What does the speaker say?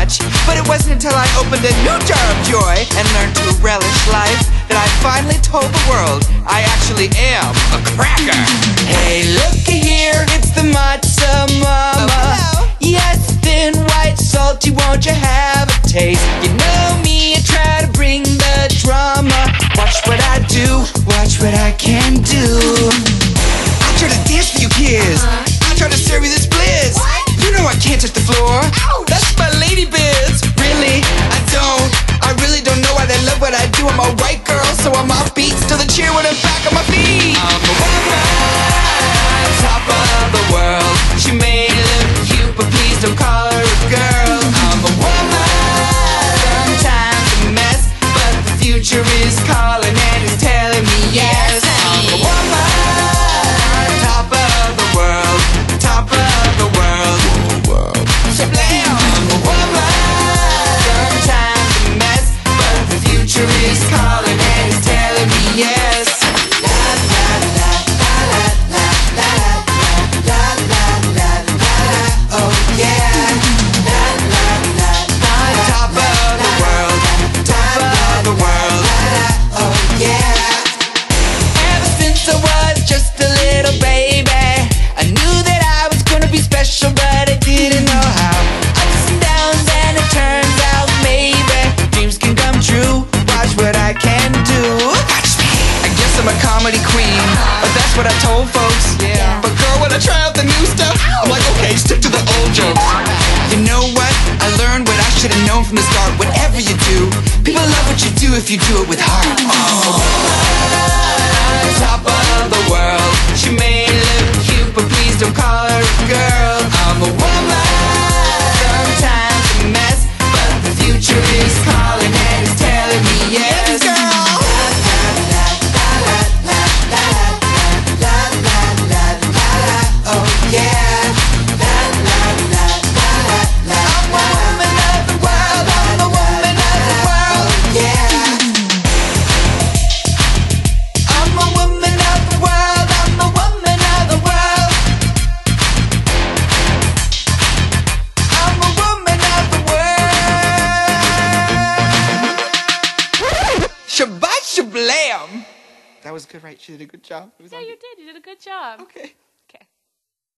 much. But it wasn't until I opened a new jar of joy and learned to relish life that I finally told the world I actually am a cracker. Hey, looky here, it's the matzo mama. Oh, yes, thin, white, salty, won't you have a taste? You know me, I try to bring the drama. Watch what I do, watch what I can do. I try to dance for you kids. I try to serve you this bliss. You know I can't touch the floor. That's my lady biz. Really, I don't. I really don't know why they love what I do. I'm a white girl, so I'm offbeat. Still the cheer when I'm back on my feet. I'm a woman, top of the world. She may look cute, but please don't call her a girl. I'm a woman, sometimes a mess, but the future is calling and it's telling me yes. I'm a woman, top of the world, top of the world. Shablam! I'm a woman, sometimes a mess, but the future is calling and it's telling me yes. La la la la la la la la la la la. Oh yeah. La la la la. Top of the world, top of the world. Oh yeah. Ever since I was just a little baby, I knew that I was gonna be special, but I didn't know how. Ups and downs, and it turns out maybe dreams can come true. Watch what I can do. Watch me. I guess I'm a comedy queen, but that's what I told folks. Yeah. But girl, when I try out the new stuff, I'm like, okay, stick to the old jokes. You know what? I learned what I should have known from the start. Whatever you do, people love what you do if you do it with heart. Oh. Top of the world. She may look cute, but please don't call her a girl. I'm a woman, sometimes a mess, but the future is calling and it's telling me yes. Girl. Oh yeah. I'm a woman of the world. I'm a woman of the world. Yeah. I'm a woman of the world. I'm a woman of the world. I'm a woman of the world. Shabbat shablam. That was good, right? She did a good job. Yeah, you did. You did a good job. Okay.